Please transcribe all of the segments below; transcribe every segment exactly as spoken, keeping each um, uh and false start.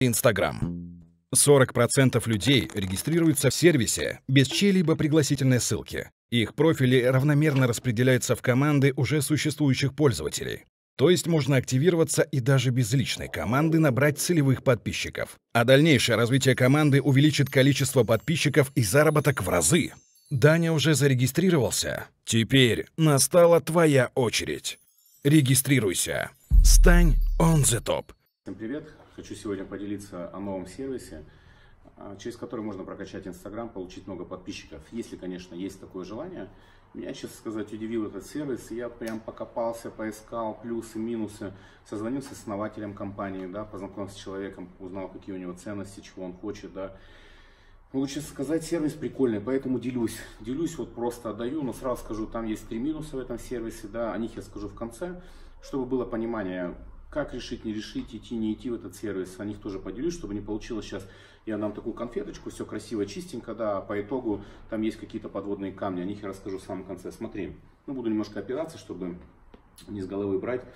Инстаграм. сорок процентов людей регистрируются в сервисе без чьей-либо пригласительной ссылки. Их профили равномерно распределяются в команды уже существующих пользователей. То есть можно активироваться и даже без личной команды набрать целевых подписчиков. А дальнейшее развитие команды увеличит количество подписчиков и заработок в разы. Даня уже зарегистрировался. Теперь настала твоя очередь. Регистрируйся. Стань on the top. Всем привет! Хочу сегодня поделиться о новом сервисе, через который можно прокачать Инстаграм, получить много подписчиков, если, конечно, есть такое желание. Меня, честно сказать, удивил этот сервис, я прям покопался, поискал плюсы, минусы, созвонился с основателем компании, да, познакомился с человеком, узнал, какие у него ценности, чего он хочет, да. Лучше сказать, сервис прикольный, поэтому делюсь. Делюсь, вот просто отдаю, но сразу скажу, там есть три минуса в этом сервисе, да, о них я скажу в конце, чтобы было понимание, как решить, не решить, идти, не идти в этот сервис. О них тоже поделюсь, чтобы не получилось сейчас, я дам такую конфеточку, все красиво, чистенько, да, а по итогу там есть какие-то подводные камни, о них я расскажу в самом конце. Смотри, ну буду немножко опираться, чтобы не с головы брать.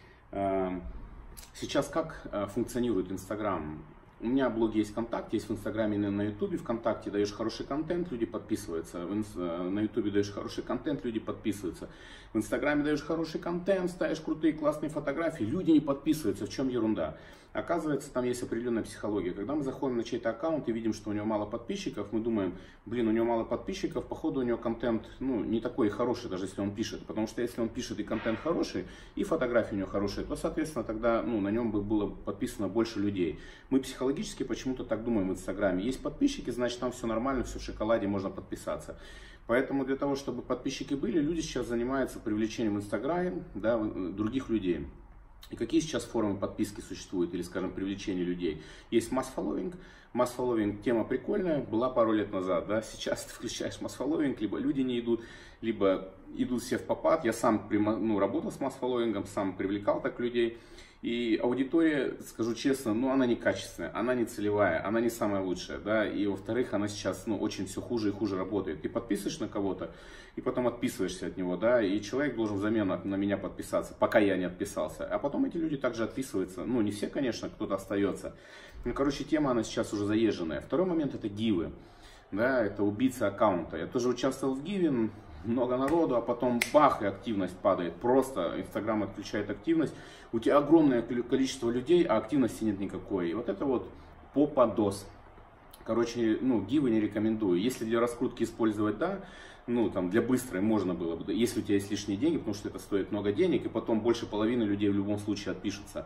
Сейчас как функционирует Инстаграм? У меня блог есть ВКонтакте, есть в Инстаграме, на Ютубе. ВКонтакте даешь хороший контент, люди подписываются. На Ютубе даешь хороший контент, люди подписываются. В Инстаграме даешь хороший контент, ставишь крутые классные фотографии, люди не подписываются. В чем ерунда? Оказывается, там есть определенная психология. Когда мы заходим на чей-то аккаунт и видим, что у него мало подписчиков, мы думаем, блин, у него мало подписчиков, походу у него контент, ну, не такой хороший, даже если он пишет. Потому что если он пишет и контент хороший, и фотографии у него хорошие, то, соответственно, тогда, ну, на нем бы было подписано больше людей. Мы психологически почему-то так думаем в Инстаграме. Есть подписчики, значит, там все нормально, все в шоколаде, можно подписаться. Поэтому для того, чтобы подписчики были, люди сейчас занимаются привлечением в Инстаграме, да, других людей. И какие сейчас формы подписки существуют, или, скажем, привлечения людей? Есть масс-фолловинг. Масс-фолловинг тема прикольная, была пару лет назад, да, сейчас ты включаешь масс-фолловинг, либо люди не идут, либо идут все в попад. Я сам ну, работал с масс-фолловингом, сам привлекал так людей. И аудитория, скажу честно, ну она некачественная, она не целевая, она не самая лучшая, да, и во-вторых, она сейчас, ну, очень все хуже и хуже работает. Ты подписываешь на кого-то, и потом отписываешься от него, да, и человек должен взамен на меня подписаться, пока я не отписался, а потом эти люди также отписываются, ну, не все, конечно, кто-то остается. Ну, короче, тема, она сейчас уже заезженная. Второй момент — это гивы, да, это убийца аккаунта. Я тоже участвовал в гиве, много народу, а потом бах, и активность падает. Просто Инстаграм отключает активность. У тебя огромное количество людей, а активности нет никакой. И вот это вот попадос. Короче, ну, гивы не рекомендую. Если для раскрутки использовать, да, ну, там, для быстрой можно было бы, если у тебя есть лишние деньги, потому что это стоит много денег, и потом больше половины людей в любом случае отпишутся.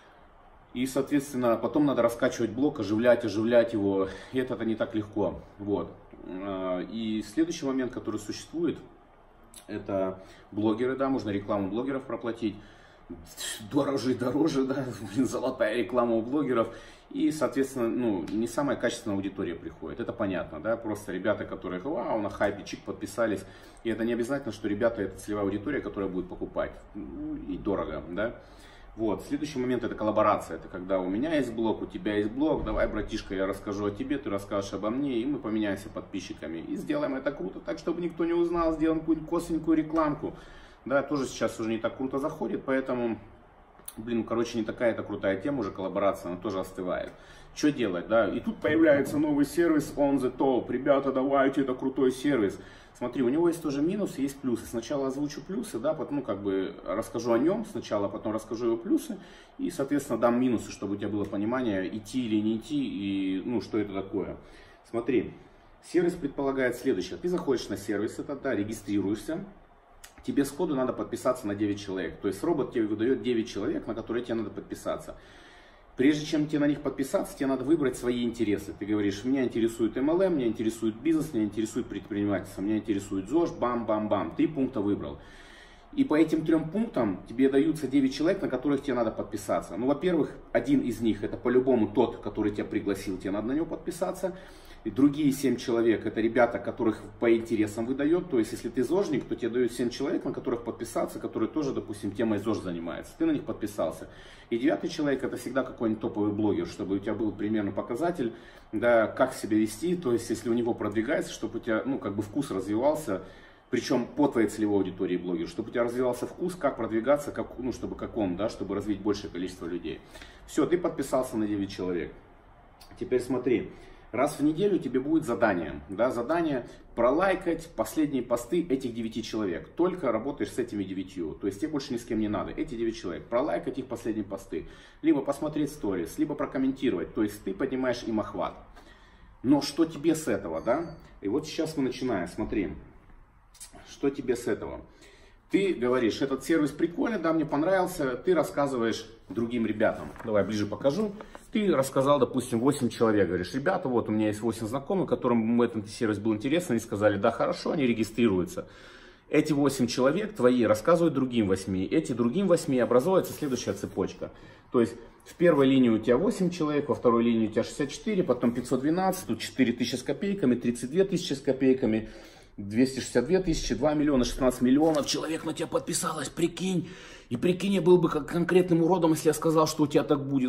И, соответственно, потом надо раскачивать блок, оживлять, оживлять его. И это не так легко. Вот. И следующий момент, который существует, это блогеры, да, можно рекламу блогеров проплатить. Дороже и дороже, да, блин, золотая реклама у блогеров. И, соответственно, ну, не самая качественная аудитория приходит, это понятно, да, просто ребята, которые, вау, на хайпе, чик, подписались. И это не обязательно, что ребята — это целевая аудитория, которая будет покупать, и дорого, да. Вот, следующий момент — это коллаборация. Это когда у меня есть блог, у тебя есть блог, давай, братишка, я расскажу о тебе, ты расскажешь обо мне, и мы поменяемся подписчиками. И сделаем это круто, так, чтобы никто не узнал, сделаем какую-нибудь косвенькую рекламку. Да, тоже сейчас уже не так круто заходит, поэтому, блин, короче, не такая это крутая тема, уже коллаборация, она тоже остывает. Что делать, да? И тут появляется новый сервис on the top. Ребята, давайте, это крутой сервис. Смотри, у него есть тоже минусы, есть плюсы. Сначала озвучу плюсы, да, потом, ну, как бы расскажу о нем сначала, потом расскажу его плюсы. И, соответственно, дам минусы, чтобы у тебя было понимание, идти или не идти, и, ну, что это такое. Смотри, сервис предполагает следующее. Ты заходишь на сервис, это, да, регистрируешься. Тебе сходу надо подписаться на девять человек. То есть робот тебе выдает девять человек, на которые тебе надо подписаться. Прежде чем тебе на них подписаться, тебе надо выбрать свои интересы. Ты говоришь, меня интересует эм эл эм, меня интересует бизнес, меня интересует предпринимательство, меня интересует ЗОЖ, бам-бам-бам. Три пункта выбрал. И по этим трем пунктам тебе даются девять человек, на которых тебе надо подписаться. Ну, во-первых, один из них — это по-любому тот, который тебя пригласил, тебе надо на него подписаться. И другие семь человек — это ребята, которых по интересам выдает. То есть, если ты зожник, то тебе дают семь человек, на которых подписаться, которые тоже, допустим, темой ЗОЖ занимаются. Ты на них подписался. И девятый человек — это всегда какой-нибудь топовый блогер, чтобы у тебя был примерно показатель, да, как себя вести. То есть, если у него продвигается, чтобы у тебя, ну, как бы вкус развивался. Причем по твоей целевой аудитории блогер, чтобы у тебя развивался вкус, как продвигаться, как, ну, чтобы как он, да, чтобы развить большее количество людей. Все, ты подписался на девять человек. Теперь смотри. Раз в неделю тебе будет задание, да, задание пролайкать последние посты этих девяти человек. Только работаешь с этими девятью, то есть тебе больше ни с кем не надо. Эти девять человек, пролайкать их последние посты. Либо посмотреть сторис, либо прокомментировать, то есть ты поднимаешь им охват. Но что тебе с этого, да? И вот сейчас мы начинаем, смотри, что тебе с этого. Ты говоришь, этот сервис прикольный, да, мне понравился, ты рассказываешь другим ребятам. Давай ближе покажу. Ты рассказал, допустим, восемь человек, говоришь, ребята, вот у меня есть восемь знакомых, которым этот сервис был интересен, они сказали, да, хорошо, они регистрируются. Эти восемь человек твои рассказывают другим восьми, эти другим восьми образуется следующая цепочка. То есть в первой линии у тебя восемь человек, во второй линии у тебя шестьдесят четыре, потом пятьсот двенадцать, тут четыре тысячи с копейками, тридцать две тысячи с копейками, двести шестьдесят две тысячи, два миллиона, шестнадцать миллионов человек на тебя подписалось, прикинь. И прикинь, я был бы как конкретным уродом, если я сказал, что у тебя так будет.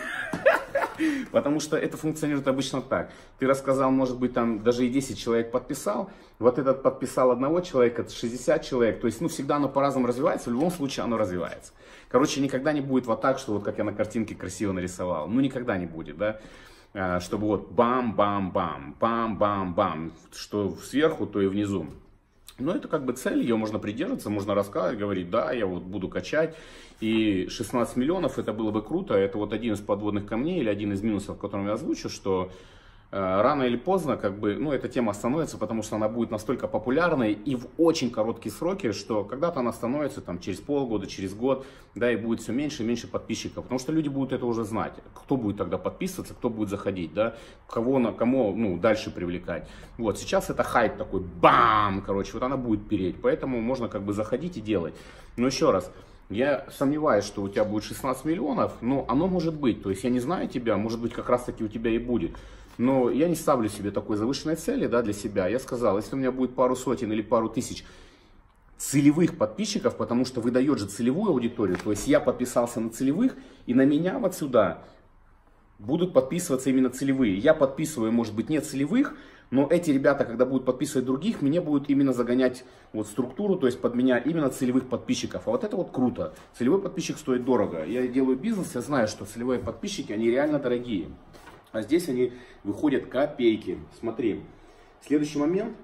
Потому что это функционирует обычно так. Ты рассказал, может быть, там даже и десять человек подписал. Вот этот подписал одного человека, шестьдесят человек. То есть, ну, всегда оно по-разному развивается. В любом случае оно развивается. Короче, никогда не будет вот так, что вот как я на картинке красиво нарисовал. Ну, никогда не будет, да. Чтобы вот бам-бам-бам, бам-бам-бам. Что сверху, то и внизу. Но это как бы цель, ее можно придерживаться, можно рассказывать, говорить, да, я вот буду качать. И шестнадцать миллионов, это было бы круто, это вот один из подводных камней или один из минусов, который я озвучу, что э, рано или поздно, как бы, ну, эта тема остановится, потому что она будет настолько популярной и в очень короткие сроки, что когда-то она становится там через полгода, через год, да, и будет все меньше и меньше подписчиков, потому что люди будут это уже знать, кто будет тогда подписываться, кто будет заходить, да, кого на кому, ну, дальше привлекать. Вот, сейчас это хайп такой, бам, короче, вот она будет переть, поэтому можно как бы заходить и делать. Но еще раз, я сомневаюсь, что у тебя будет шестнадцать миллионов, но оно может быть, то есть я не знаю тебя, может быть как раз таки у тебя и будет. Но я не ставлю себе такой завышенной цели, да, для себя. Я сказал, если у меня будет пару сотен или пару тысяч целевых подписчиков, потому что выдает же целевую аудиторию, то есть я подписался на целевых, и на меня вот сюда будут подписываться именно целевые. Я подписываю, может быть, не целевых, но эти ребята, когда будут подписывать других, мне будут именно загонять вот структуру, то есть под меня именно целевых подписчиков. А вот это вот круто. Целевой подписчик стоит дорого. Я делаю бизнес, я знаю, что целевые подписчики, они реально дорогие. А здесь они выходят копейки. Смотри, следующий момент.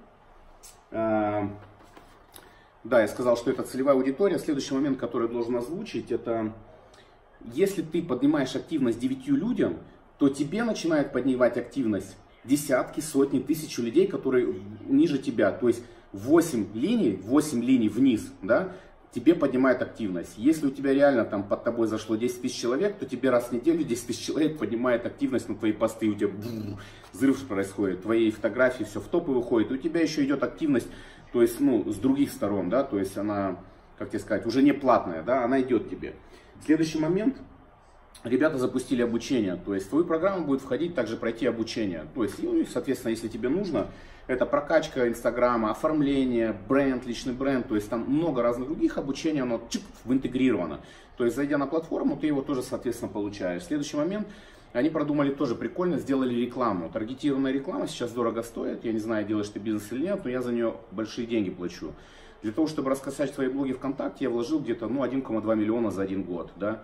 Э, да, я сказал, что это целевая аудитория. Следующий момент, который я должен озвучить, это если ты поднимаешь активность девятью людям, то тебе начинает поднимать активность десятки, сотни, тысячи людей, которые ниже тебя. То есть восемь линий, восемь линий вниз, да, тебе поднимает активность. Если у тебя реально там под тобой зашло десять тысяч человек, то тебе раз в неделю десять тысяч человек поднимает активность на твои посты, у тебя взрыв происходит, твои фотографии все в топы выходит, у тебя еще идет активность, то есть, ну, с других сторон, да, то есть она, как тебе сказать, уже не платная, да, она идет тебе. Следующий момент. Ребята запустили обучение, то есть в твою программу будет входить также пройти обучение. То есть, ну, соответственно, если тебе нужно, это прокачка Инстаграма, оформление, бренд, личный бренд, то есть там много разных других обучений, оно чип, интегрировано. То есть, зайдя на платформу, ты его тоже, соответственно, получаешь. Следующий момент, они продумали тоже прикольно, сделали рекламу. Таргетированная реклама сейчас дорого стоит, я не знаю, делаешь ты бизнес или нет, но я за нее большие деньги плачу. Для того, чтобы раскачать свои блоги ВКонтакте, я вложил где-то, ну, один целых два миллиона за один год, да.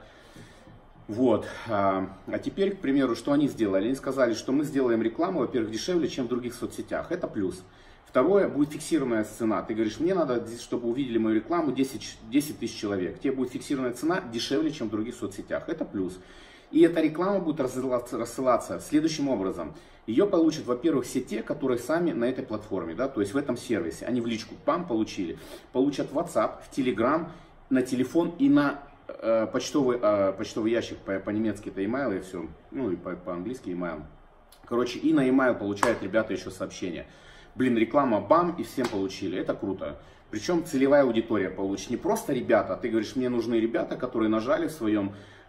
Вот, а, а теперь, к примеру, что они сделали? Они сказали, что мы сделаем рекламу, во-первых, дешевле, чем в других соцсетях. Это плюс. Второе, будет фиксированная цена. Ты говоришь, мне надо, чтобы увидели мою рекламу десять тысяч человек. Тебе будет фиксированная цена дешевле, чем в других соцсетях. Это плюс. И эта реклама будет рассылаться, рассылаться следующим образом. Ее получат, во-первых, все те, которые сами на этой платформе, да, то есть в этом сервисе. Они в личку пам получили. Получат в WhatsApp, в Telegram, на телефон и на почтовый, почтовый ящик, по-немецки это email и все, ну и по-английски email. Короче, и на email получают ребята еще сообщения. Блин, реклама, бам, и всем получили, это круто. Причем целевая аудитория получит, не просто ребята, а ты говоришь, мне нужны ребята, которые нажали в своем,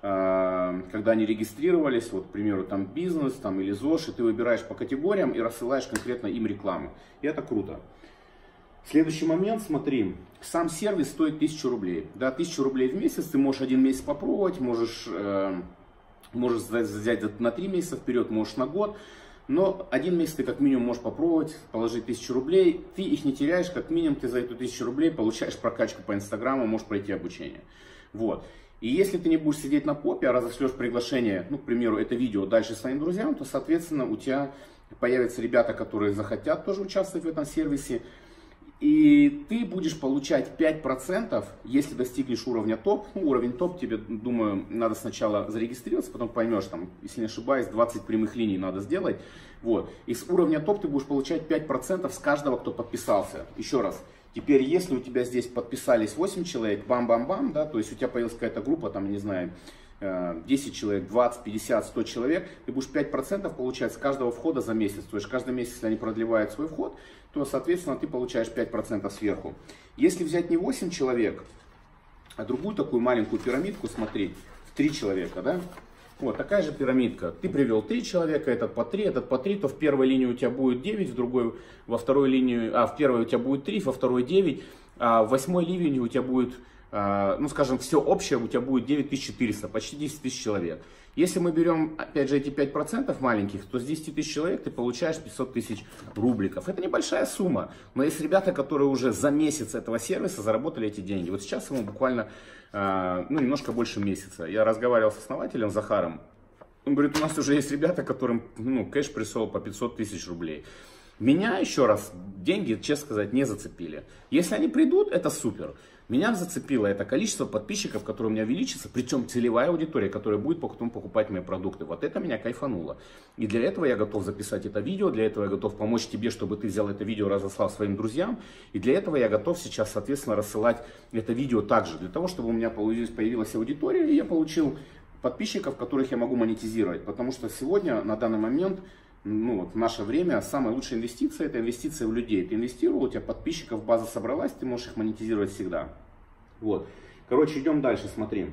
когда они регистрировались, вот, к примеру, там бизнес, там или ЗОЖ, и ты выбираешь по категориям и рассылаешь конкретно им рекламу. И это круто. Следующий момент, смотри, сам сервис стоит тысячу рублей. Да, тысячу рублей в месяц, ты можешь один месяц попробовать, можешь, э, можешь взять на три месяца вперед, можешь на год. Но один месяц ты как минимум можешь попробовать, положить тысячу рублей, ты их не теряешь, как минимум ты за эту тысячу рублей получаешь прокачку по Инстаграму, можешь пройти обучение. Вот. И если ты не будешь сидеть на попе, а разошлешь приглашение, ну, к примеру, это видео дальше своим друзьям, то, соответственно, у тебя появятся ребята, которые захотят тоже участвовать в этом сервисе. И ты будешь получать пять процентов, если достигнешь уровня топ. Ну, уровень топ тебе, думаю, надо сначала зарегистрироваться, потом поймешь, там, если не ошибаюсь, двадцать прямых линий надо сделать. Вот. И с уровня топ ты будешь получать пять процентов с каждого, кто подписался. Еще раз. Теперь, если у тебя здесь подписались восемь человек, бам-бам-бам, да, то есть у тебя появилась какая-то группа, там, не знаю, десять человек, двадцать, пятьдесят, сто человек, ты будешь пять процентов получать с каждого входа за месяц. То есть каждый месяц, если они продлевают свой вход, то, соответственно, ты получаешь пять процентов сверху. Если взять не восемь человек, а другую такую маленькую пирамидку смотреть, в три человека, да, вот такая же пирамидка. Ты привел три человека, этот по три, этот по три, то в первой линии у тебя будет девять, в другой, во второй линии, а в первой у тебя будет три, во второй девять, а в восьмой линии у тебя будет, ну скажем, все общее у тебя будет девять тысяч четыреста, почти десять тысяч человек. Если мы берем, опять же, эти пять процентов маленьких, то с десяти тысяч человек ты получаешь пятьсот тысяч рубликов. Это небольшая сумма, но есть ребята, которые уже за месяц этого сервиса заработали эти деньги. Вот сейчас ему буквально, ну, немножко больше месяца. Я разговаривал с основателем Захаром. Он говорит, у нас уже есть ребята, которым, ну, кэш пришел по пятьсот тысяч рублей. Меня, еще раз, деньги, честно сказать, не зацепили. Если они придут, это супер. Меня зацепило это количество подписчиков, которые у меня увеличится, причем целевая аудитория, которая будет потом покупать мои продукты. Вот это меня кайфануло. И для этого я готов записать это видео, для этого я готов помочь тебе, чтобы ты взял это видео, разослал своим друзьям. И для этого я готов сейчас, соответственно, рассылать это видео также, для того, чтобы у меня появилась, появилась аудитория, и я получил подписчиков, которых я могу монетизировать. Потому что сегодня, на данный момент, ну, вот в наше время самая лучшая инвестиция — это инвестиция в людей. Ты инвестировал, у тебя подписчиков, база собралась, ты можешь их монетизировать всегда. Вот. Короче, идем дальше, смотри.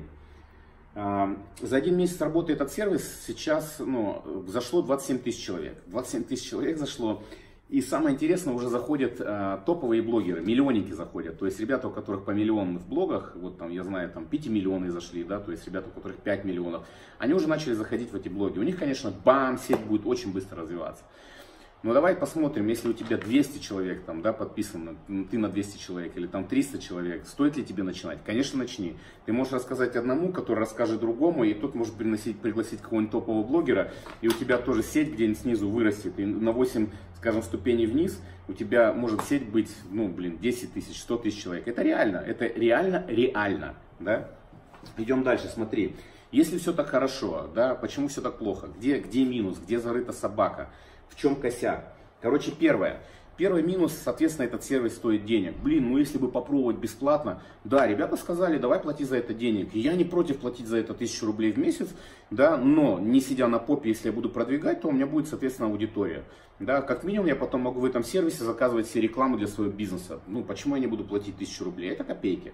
За один месяц работы этот сервис сейчас, ну, зашло двадцать семь тысяч человек. двадцать семь тысяч человек зашло. И самое интересное, уже заходят э, топовые блогеры, миллионники заходят. То есть ребята, у которых по миллиону в блогах, вот там, я знаю, там пять миллионов зашли, да, то есть ребята, у которых пять миллионов, они уже начали заходить в эти блоги. У них, конечно, бам, сеть будет очень быстро развиваться. Но давай посмотрим, если у тебя двести человек там, да, подписано, ты на двести человек, или там триста человек, стоит ли тебе начинать? Конечно, начни. Ты можешь рассказать одному, который расскажет другому, и тот может приносить, пригласить какого-нибудь топового блогера, и у тебя тоже сеть где-нибудь снизу вырастет, и на восемь, скажем, ступеней вниз у тебя может сеть быть, ну, блин, десять тысяч, сто тысяч человек. Это реально, это реально, реально, да? Идем дальше, смотри. Если все так хорошо, да, почему все так плохо? Где, где минус, где зарыта собака? В чем косяк? Короче, первое. Первый минус, соответственно, этот сервис стоит денег. Блин, ну если бы попробовать бесплатно. Да, ребята сказали, давай плати за это денег. И я не против платить за это тысячу рублей в месяц, да, но не сидя на попе, если я буду продвигать, то у меня будет, соответственно, аудитория. Да, как минимум я потом могу в этом сервисе заказывать все рекламу для своего бизнеса. Ну, почему я не буду платить тысячу рублей? Это копейки.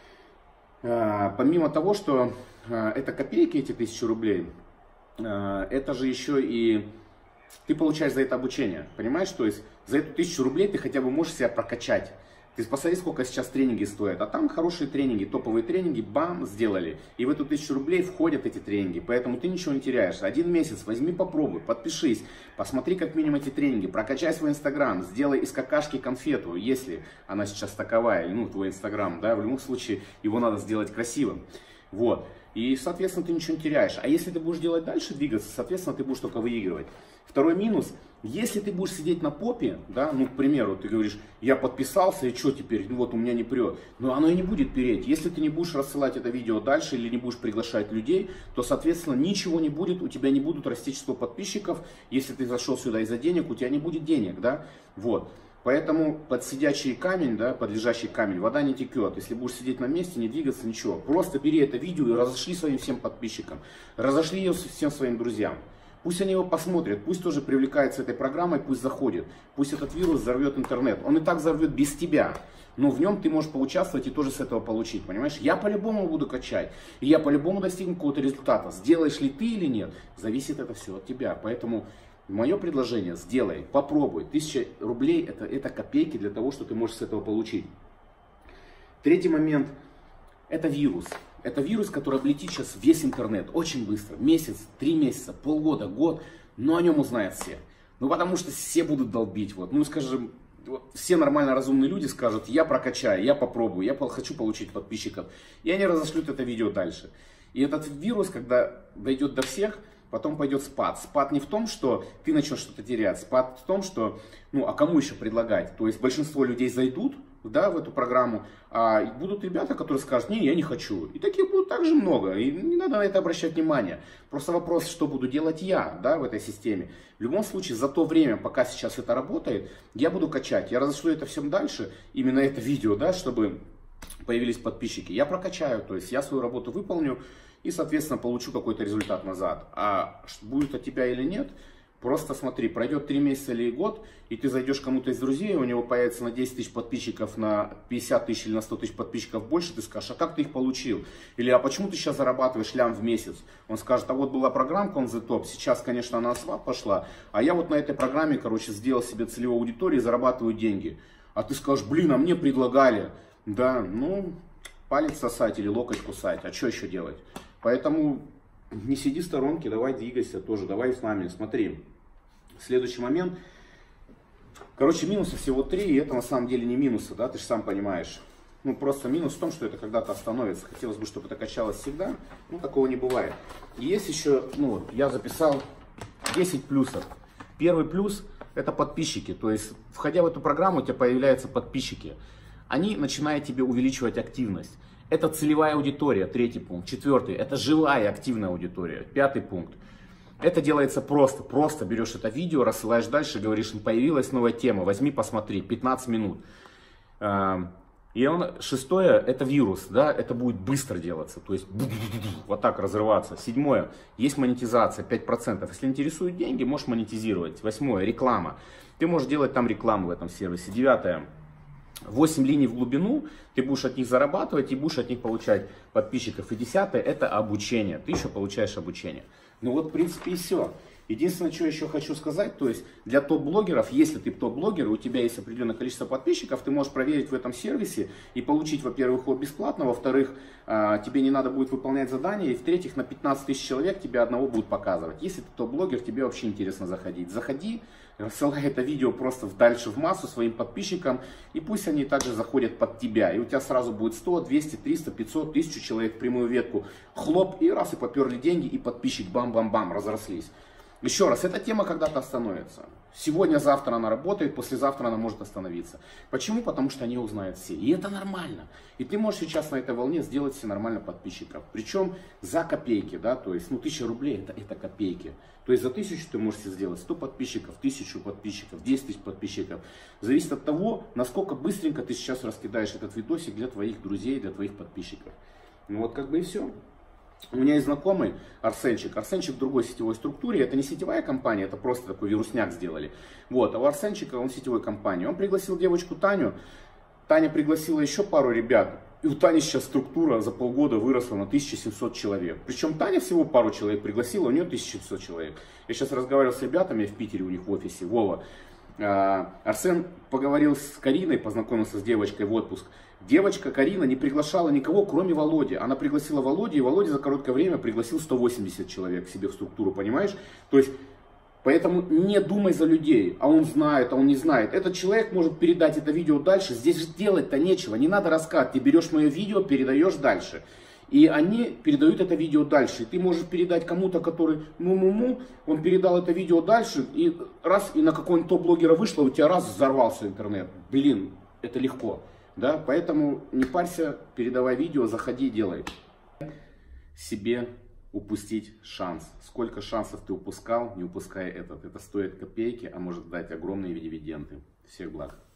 А, помимо того, что а, это копейки, эти тысячи рублей, а, это же еще и... Ты получаешь за это обучение, понимаешь? То есть за эту тысячу рублей ты хотя бы можешь себя прокачать. Ты посмотри, сколько сейчас тренинги стоят. А там хорошие тренинги, топовые тренинги, бам, сделали. И в эту тысячу рублей входят эти тренинги. Поэтому ты ничего не теряешь. Один месяц возьми, попробуй, подпишись. Посмотри как минимум эти тренинги. Прокачай свой инстаграм. Сделай из какашки конфету, если она сейчас таковая. Ну, твой инстаграм, да, в любом случае его надо сделать красивым. Вот. И, соответственно, ты ничего не теряешь. А если ты будешь делать дальше, двигаться, соответственно, ты будешь только выигрывать. Второй минус. Если ты будешь сидеть на попе, да, ну, к примеру, ты говоришь, я подписался, и что теперь, ну, вот у меня не прет. Но оно и не будет переть. Если ты не будешь рассылать это видео дальше или не будешь приглашать людей, то, соответственно, ничего не будет, у тебя не будут расти число подписчиков. Если ты зашел сюда из-за денег, у тебя не будет денег, да, вот. Поэтому под сидячий камень, да, под лежащий камень вода не текет. Если будешь сидеть на месте, не двигаться, ничего. Просто бери это видео и разошли своим всем подписчикам. Разошли ее всем своим друзьям. Пусть они его посмотрят, пусть тоже привлекаются этой программой, пусть заходит. Пусть этот вирус взорвет интернет. Он и так взорвет без тебя. Но в нем ты можешь поучаствовать и тоже с этого получить, понимаешь? Я по-любому буду качать. И я по-любому достигну какого-то результата. Сделаешь ли ты или нет, зависит это все от тебя. Поэтому... Мое предложение, сделай, попробуй. Тысяча рублей это, это копейки для того, что ты можешь с этого получить. Третий момент, это вирус. Это вирус, который облетит сейчас весь интернет очень быстро. Месяц, три месяца, полгода, год, но о нем узнают все. Ну потому что все будут долбить. Вот. Ну скажем, все нормально разумные люди скажут: я прокачаю, я попробую, я хочу получить подписчиков. И они разошлют это видео дальше. И этот вирус, когда дойдет до всех, потом пойдет спад. Спад не в том, что ты начнешь что-то терять. Спад в том, что, ну, а кому еще предлагать? То есть большинство людей зайдут, да, в эту программу, а будут ребята, которые скажут: не, я не хочу. И таких будет также много, и не надо на это обращать внимание. Просто вопрос, что буду делать я, да, в этой системе. В любом случае, за то время, пока сейчас это работает, я буду качать. Я разошлю это всем дальше, именно это видео, да, чтобы появились подписчики. Я прокачаю, то есть я свою работу выполню и, соответственно, получу какой-то результат назад. А будет от тебя или нет, просто смотри, пройдет три месяца или год, и ты зайдешь кому-то из друзей, у него появится на десять тысяч подписчиков, на пятьдесят тысяч или на сто тысяч подписчиков больше, ты скажешь: а как ты их получил? Или: а почему ты сейчас зарабатываешь лям в месяц? Он скажет: а вот была программка on the top, сейчас, конечно, она свап пошла, а я вот на этой программе, короче, сделал себе целевую аудиторию и зарабатываю деньги. А ты скажешь: блин, а мне предлагали. Да, ну, палец сосать или локоть кусать, а что еще делать? Поэтому не сиди в сторонке, давай двигайся тоже, давай с нами. Смотри, следующий момент. Короче, минусов всего три, и это на самом деле не минусы, да, ты же сам понимаешь. Ну, просто минус в том, что это когда-то остановится. Хотелось бы, чтобы это качалось всегда, но такого не бывает. И есть еще, ну, я записал десять плюсов. Первый плюс — это подписчики, то есть, входя в эту программу, у тебя появляются подписчики. Они начинают тебе увеличивать активность. Это целевая аудитория, третий пункт. Четвертый, это живая активная аудитория, пятый пункт. Это делается просто, просто берешь это видео, рассылаешь дальше, говоришь: появилась новая тема, возьми, посмотри, пятнадцать минут. И он, шестое, это вирус, да, это будет быстро делаться, то есть вот так разрываться. Седьмое, есть монетизация, пять процентов. Если интересуют деньги, можешь монетизировать. Восьмое, реклама. Ты можешь делать там рекламу в этом сервисе. Девятое, восемь линий в глубину, ты будешь от них зарабатывать и будешь от них получать подписчиков. И десятое, это обучение, ты еще получаешь обучение. Ну вот, в принципе, и все. Единственное, что еще хочу сказать, то есть для топ-блогеров, если ты топ-блогер, и у тебя есть определенное количество подписчиков, ты можешь проверить в этом сервисе и получить, во-первых, его бесплатно, во-вторых, тебе не надо будет выполнять задания, и в-третьих, на пятнадцать тысяч человек тебя одного будут показывать. Если ты топ-блогер, тебе вообще интересно заходить. Заходи, рассылай это видео просто дальше в массу своим подписчикам, и пусть они также заходят под тебя. И у тебя сразу будет сто, двести, триста, пятьсот, тысячу человек в прямую ветку. Хлоп, и раз, и поперли деньги, и подписчик бам-бам-бам, разрослись. Еще раз, эта тема когда-то остановится. Сегодня-завтра она работает, послезавтра она может остановиться. Почему? Потому что они узнают все. И это нормально. И ты можешь сейчас на этой волне сделать себе нормально подписчиков. Причем за копейки, да, то есть, ну, тысяча рублей это, это копейки. То есть за тысячу ты можешь себе сделать сто подписчиков, тысячу подписчиков, десять тысяч подписчиков. Зависит от того, насколько быстренько ты сейчас раскидаешь этот видосик для твоих друзей, для твоих подписчиков. Ну вот как бы и все. У меня есть знакомый Арсенчик. Арсенчик в другой сетевой структуре. Это не сетевая компания, это просто такой вирусняк сделали. Вот. А у Арсенчика, он в сетевой компании. Он пригласил девочку Таню. Таня пригласила еще пару ребят. И у Тани сейчас структура за полгода выросла на тысячу семьсот человек. Причем Таня всего пару человек пригласила, у нее тысяча семьсот человек. Я сейчас разговаривал с ребятами в Питере, у них в офисе, Вова. Арсен поговорил с Кариной, познакомился с девочкой в отпуск. Девочка Карина не приглашала никого, кроме Володи. Она пригласила Володю, и Володя за короткое время пригласил сто восемьдесят человек к себе в структуру, понимаешь? То есть, поэтому не думай за людей, а он знает, а он не знает. Этот человек может передать это видео дальше, здесь же делать-то нечего, не надо рассказывать. Ты берешь мое видео, передаешь дальше. И они передают это видео дальше. И ты можешь передать кому-то, который ну-ну-ну, он передал это видео дальше, и раз, и на какого-нибудь топ-блогера вышло, у тебя раз взорвался интернет. Блин, это легко. Да? Поэтому не парься, передавай видео, заходи, делай. Себе упустить шанс. Сколько шансов ты упускал, не упускай этот. Это стоит копейки, а может дать огромные дивиденды. Всех благ.